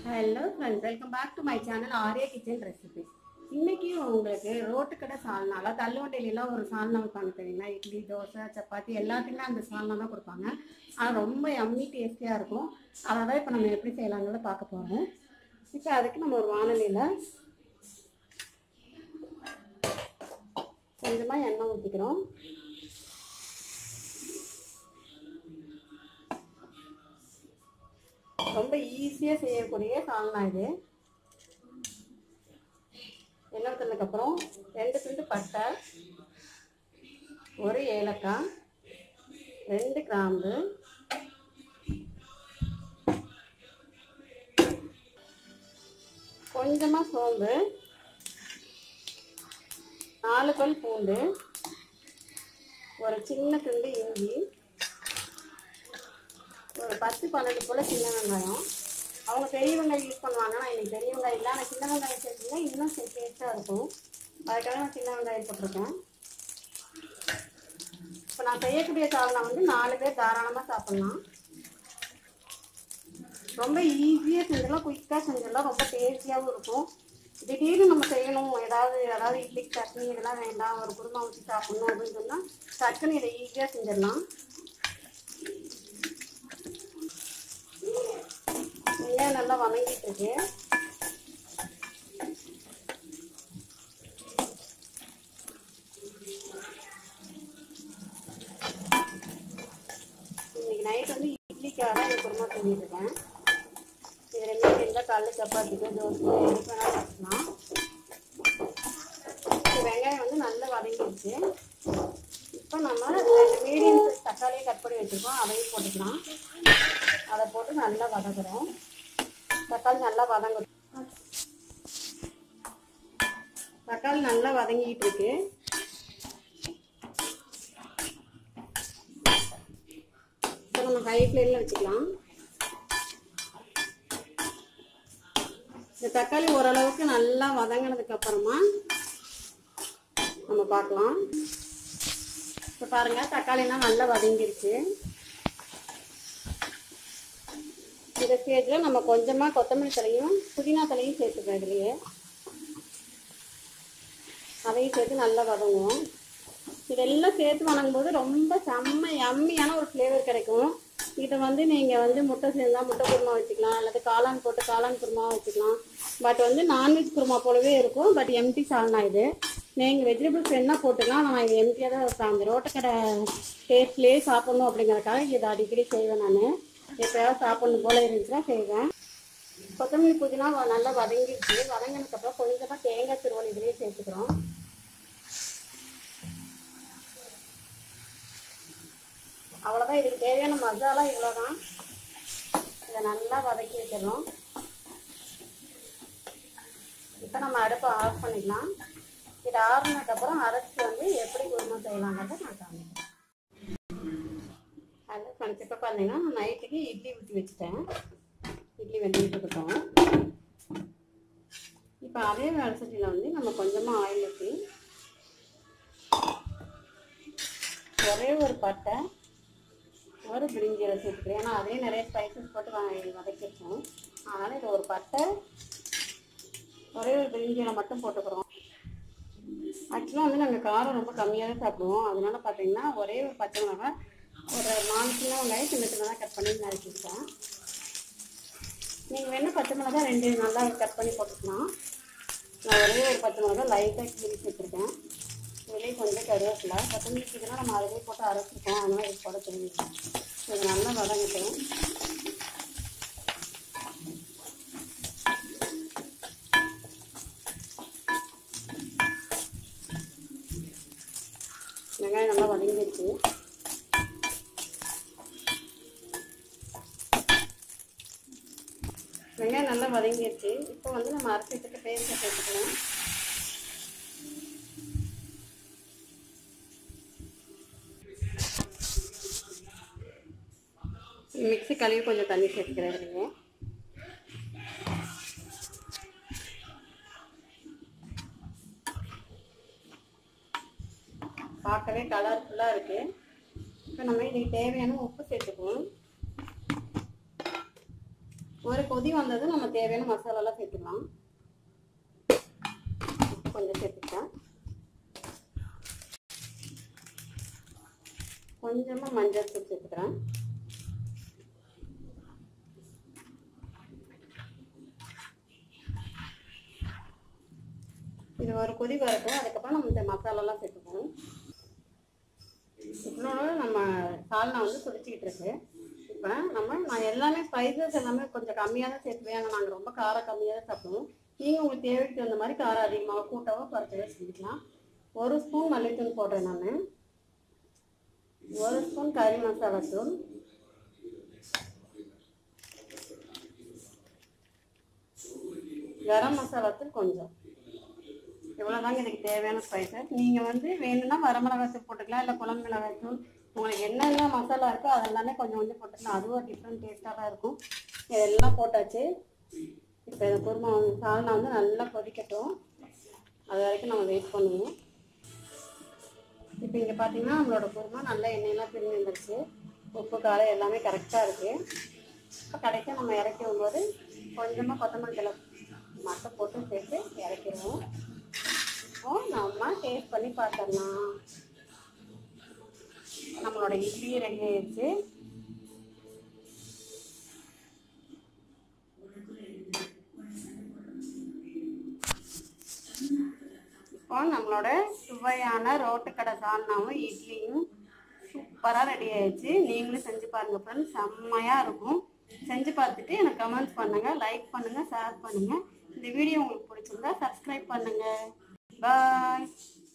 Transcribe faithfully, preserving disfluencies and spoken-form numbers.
Hello friends, welcome back to my channel Arya kitchen recipes. இன்னைக்கு உங்களுக்கு road கடை சால்னா, அதாவது தள்ளுவண்டியிலாம் ஒரு சால்னா வைப்பாங்க தெரியுங்களா? இட்லி, தோசை, சப்பாத்தி எல்லாத்துக்குமே அந்த சால்னா தான் கொடுப்பாங்க. ஆனால் ரொம்ப எம்மி டேஸ்டியாக இருக்கும். அதை தான் இப்போ நம்ம எப்படி செய்யலாங்கிறத பார்க்க போகிறோம். இப்போ அதுக்கு நம்ம ஒரு வானலியில் கொஞ்சமாக எண்ணெய் ஊற்றிக்கிறோம். ரொம்ப ஈஸியாக செய்யக்கூடிய சால்னா இது. எண்ணெய் ஊற்றினதுக்கப்புறம் ரெண்டு துண்டு பட்டை, ஒரு ஏலக்காய், ரெண்டு கிராம்பு, கொஞ்சமாக சோம்பு, நாலு பல் பூண்டு, ஒரு சின்ன துண்டு இஞ்சி, ஒரு பத்து பன்னெண்டு போல் சின்ன வெங்காயம். அவங்க பெரிய வெங்காயம் யூஸ் பண்ணுவாங்க. நான் இன்னைக்கு பெரிய வெங்காயம் இல்லை, ஆனால் சின்ன வெங்காயம் சேர்த்துங்க இன்னும் டேஸ்ட்டாக இருக்கும். அதுக்காக நான் சின்ன வெங்காயம் போட்டிருக்கேன். இப்போ நான் செய்யக்கூடிய சால்னா வந்து நாலு பேர் தாராளமாக சாப்பிட்லாம். ரொம்ப ஈஸியாக செஞ்சிடலாம், குயிக்காக செஞ்சிடலாம், ரொம்ப டேஸ்டியாகவும் இருக்கும். திடீர்னு நம்ம செய்யணும் ஏதாவது அதாவது இட்லிக்கு சட்னி இதெல்லாம் வேண்டாம், ஒரு குருமா ஊற்றி சாப்பிட்ணும் அப்படின்னு சொன்னால் சட்னி இதை ஈஸியாக செஞ்சிடலாம். வெங்காயம் நல்லா வதங்கிட்டு இருக்கு. இன்னைக்கு நைட் வந்து இட்லிக்காக இந்த குருமா செஞ்சுட்டு இருக்கேன். இது ரெண்டு செஞ்சா கல்லு சப்பாத்திக்கு தோசை எதுக்கு வேணாலும் வச்சுக்கலாம். வெங்காயம் வந்து நல்லா வதங்கிடுச்சு. இப்போ நம்ம ரெண்டு மீடியம் சைஸ் தக்காளியை கட் பண்ணி வச்சுருக்கோம், அதையும் போட்டுக்கலாம். அதை போட்டு நல்லா வதக்குறோம். தக்காளி நல்லா வதங்கும். தக்காளி நல்லா வதங்கிட்டு இருக்கு. இப்போ நம்ம ஹை ஃப்ளேம்ல வச்சுக்கலாம். இந்த தக்காளி ஓரளவுக்கு நல்லா வதங்கினதுக்கு அப்புறமா நம்ம பார்க்கலாம். இப்போ பாருங்க, தக்காளிலாம் நல்லா வதங்கிருச்சு. இந்த ஸ்டேஜில் நம்ம கொஞ்சமாக கொத்தமல்லி தலையும் புதினா தலையும் சேர்த்துப்போம். இதுலேயே அதையும் சேர்த்து நல்லா வதங்குவோம். இதெல்லாம் சேர்த்து வதங்கும் போது ரொம்ப செம்ம யம்மியான ஒரு ஃப்ளேவர் கிடைக்கும். இதை வந்து நீங்கள் வந்து முட்டை சேர்ந்தால் முட்டை குருமா வச்சுக்கலாம், அல்லது காளான் போட்டு காளான் குருமா வச்சுக்கலாம். பட் வந்து நான்வெஜ் குருமா போலவே இருக்கும். பட் எம்டி சால்னா இது. நீங்கள் வெஜிடபிள்ஸ் என்ன போட்டுக்கலாம், நான் இது எம்டியாக தான் வைப்பேன். அந்த ரோட்டுக்கடை டேஸ்ட்லேயே சாப்பிட்ணும் அப்படிங்கிறதுக்காக இதை அடிக்கடி செய்வேன். நான் எப்போயாவது சாப்பிட்ணும் போல இருந்துச்சுன்னா செய்வேன். கொத்தமல்லி புதினா நல்லா வதங்கிடுச்சு. வதங்கினதுக்கப்புறம் கொஞ்சமாக தேங்காய் துருவல் இதுலேயே சேர்த்துக்கிறோம். அவ்வளோதான், இதுக்கு தேவையான மசாலா இவ்வளோதான். இதை நல்லா வதக்கி வச்சிடணும். இப்போ நம்ம அடுப்பை ஆஃப் பண்ணிக்கலாம். இதை ஆறுனதுக்கப்புறம் அரைச்சி வந்து எப்படி குருமா செய்யலாங்கிறத நான் காமிக்கிறேன். ஹலோ ஃப்ரெண்ட்ஸ், இப்போ பார்த்தீங்கன்னா நான் நைட்டுக்கு இட்லி ஊற்றி வச்சுட்டேன். இட்லி வெந்துட்டு இருக்கட்டும். இப்போ அதே வடசட்டியில் வந்து நம்ம கொஞ்சமாக ஆயில் ஊற்றி ஒரே ஒரு பட்டை, ஒரு பிரிஞ்சியை சேர்த்துக்கிறேன். ஏன்னா அதே நிறைய ஸ்பைசஸ் போட்டு வதக்கிருக்கோம். அதனால் இது ஒரு பட்டை, ஒரே ஒரு பிரிஞ்சியில மட்டும் போட்டுக்கிறோம். ஆக்சுவலாக வந்து நாங்கள் காரம் ரொம்ப கம்மியாக தான் சாப்பிடுவோம். அதனால பார்த்தீங்கன்னா ஒரே ஒரு பச்சை மிளகாய், ஒரு நாலு சின்ன வெங்காயம் சின்ன சின்னதாக கட் பண்ணி நறுக்கிட்டேன். நீங்கள் வேணால் பச்சை மிளகாய் ரெண்டு நல்லா கட் பண்ணி போட்டுக்கலாம். நான் ஒரே ஒரு பச்சை மிளகாய் லைட்டாக கீழே சேர்த்துருக்கேன். இதுலேயே கொஞ்சம் கருவேப்பிலை, கொத்தமல்லி சீக்கிரம் நம்ம அதிலே போட்டு அரைச்சிருக்கோம். அதனால் இது போட தெரிஞ்சுக்கோம். இது நல்லா வதங்கிட்டோம். வெங்காயம் நல்லா வதங்கிடுச்சு. வெங்காயம் நல்லா வதங்கிடுச்சு. இப்போ வந்து நம்ம அரைச்சிட்டு பேஸ்ட்டை சேர்த்துக்கலாம். மிக்ஸி கழுவி கொஞ்சம் தண்ணி சேர்த்துக்கிறேன். பார்க்கவே கலர்ஃபுல்லாக இருக்குது. இப்போ நம்ம இதுக்கு தேவையான உப்பு சேர்த்துக்குவோம். ஒரு கொதி வந்தது நம்ம தேவையான மசாலாலாம் சேர்த்துக்கலாம். கொஞ்சம் சேர்த்துக்கலாம். கொஞ்சமாக மஞ்சள் தூள் சேர்த்துக்கிறேன். இது ஒரு கொதி வரட்டும். அதுக்கப்புறம் நம்ம இந்த மசாலாலாம் சேர்த்துக்கணும். இன்னொன்று நம்ம சால்னா வந்து கொதிச்சிக்கிட்டு இருக்கு. இப்போ நம்ம நான் எல்லாமே ஸ்பைசஸ் எல்லாமே கொஞ்சம் கம்மியாக தான் சேர்த்துவேன். ஆனால் நாங்கள் ரொம்ப காரம் கம்மியாக தான் சாப்பிடுவோம். நீங்கள் உங்களுக்கு தேவைக்கு தகுந்த மாதிரி காரம் அதிகமாக கூட்டவோ குறைச்சவோ செஞ்சுக்கலாம். ஒரு ஸ்பூன் மல்லித்தூள் போடுறேன் நான். ஒரு ஸ்பூன் கறி மசாலா தூள், கரம் மசாலா தூள் கொஞ்சம். இவ்வளோதாங்க இதுக்கு தேவையான ஸ்பைசஸ். நீங்கள் வந்து வேணும்னா வரமிளகாய் தூள் போட்டுக்கலாம், இல்லை குழம்பு மிளகாய் தூள், உங்களுக்கு என்னென்ன மசாலா இருக்கோ அதெல்லாமே கொஞ்சம் கொஞ்சம் போட்டுக்கலாம். அதுவும் ஒரு டிஃப்ரெண்ட் டேஸ்ட்டாக தான் இருக்கும். இதெல்லாம் போட்டாச்சு. இப்போ இந்த குருமா சால்னா வந்து நல்லா கொதிக்கட்டும். அது வரைக்கும் நம்ம வெயிட் பண்ணுவோம். இப்போ இங்கே பார்த்தீங்கன்னா நம்மளோட குருமா நல்லா எண்ணெயெல்லாம் பிரிஞ்சு வந்துருச்சு. உப்பு காரம் எல்லாமே கரெக்டாக இருக்குது. இப்போ கடைசியாக நம்ம இறக்கி வரும்போது கொஞ்சமாக கொத்தமல்லி தழை மட்டும் போட்டு சேர்த்து இறக்கிடுவோம். இப்போ நம்ம டேஸ்ட் பண்ணி பார்த்துடலாம். நம்மளோட இட்லி ரெடி ஆயிடுச்சு. இப்போ நம்மளோட சுவையான ரோட்டுக்கடை சால்னாவும் இட்லியும் சூப்பராக ரெடி ஆயிடுச்சு. நீங்களும் செஞ்சு பாருங்கள் ஃப்ரெண்ட்ஸ், செம்மையாக இருக்கும். செஞ்சு பார்த்துட்டு எனக்கு கமெண்ட்ஸ் பண்ணுங்கள், லைக் பண்ணுங்கள், ஷேர் பண்ணுங்கள். இந்த வீடியோ உங்களுக்கு பிடிச்சிருந்தா சப்ஸ்கிரைப் பண்ணுங்கள். பாய்.